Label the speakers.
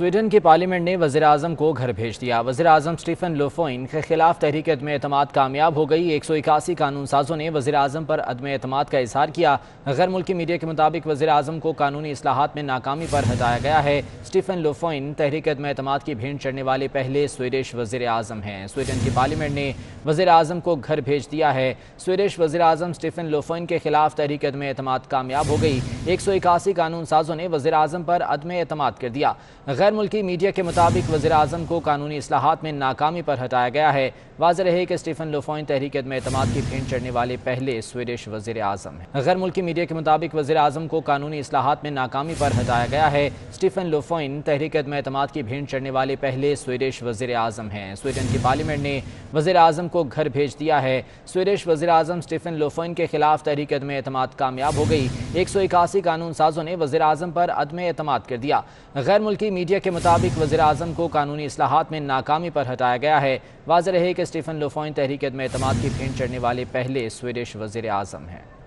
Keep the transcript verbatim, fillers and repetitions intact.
Speaker 1: Sweden کی parliament نے وزیراعظم کو گھر بھیج دیا۔ وزیراعظم سٹیفن لوفوین کے خلاف تحریک عدم اعتماد کامیاب ہو گئی۔ ایک سو اکاسی قانون سازوں نے وزیراعظم پر عدم اعتماد کا اظہار کیا۔ غیر ملکی میڈیا کے مطابق وزیراعظم کو قانونی اصلاحات میں ناکامی پر ہٹایا گیا ہے۔ سٹیفن لوفوین تحریک عدم اعتماد کی بھینٹ چڑھنے والے پہلے سویڈش وزیراعظم ہیں۔ سویڈن کی پارلیمنٹ نے وزیراعظم کو گھر بھیج دیا ہے۔ سویڈش وزیراعظم سٹیفن لوفوین کے خلاف تحریک عدم اعتماد کامیاب ہو گئی۔ ایک سو اکاسی قانون سازوں نے وزیراعظم پر عدم اعتماد کر دیا۔ غیر ملکی میڈیا کے مطابق وزیراعظم کو قانونی اصلاحات میں ناکامی پر ہٹایا گیا ہے۔ واضح رہے کہ سٹیفن لوفوین تحریک عدم اعتماد کی بھینٹ چڑھنے والے پہلے سویڈش وزیراعظم ہیں۔ غیر ملکی میڈیا کے مطابق وزیراعظم کو قانونی اصلاحات میں ناکامی پر ہٹایا گیا ہے۔ سٹیفن لوفوین تحریک عدم اعتماد کی بھینٹ چڑھنے والے پہلے سویڈش وزیراعظم ہیں۔ سویڈن کی پارلیمنٹ نے وزیراعظم کو گھر بھیج دیا ہے۔ سویڈش وزیراعظم سٹیفن لوفوین کے خلاف تحریک عدم اعتماد کامیاب ہو گئی۔ ایک سو اکاسی قانون سازوں نے وزیراعظم پر عدم اعتماد کر دیا۔ غیر ملکی میڈیا کے مطابق وزیراعظم کو قانونی اصلاحات میں ناکامی پر ہٹایا گیا ہے۔ واضح رہے کہ سٹیفن لوفوین تحریک عدم اعتماد کی بھینٹ چڑھنے والے پہلے سویڈش وزیراعظم ہیں۔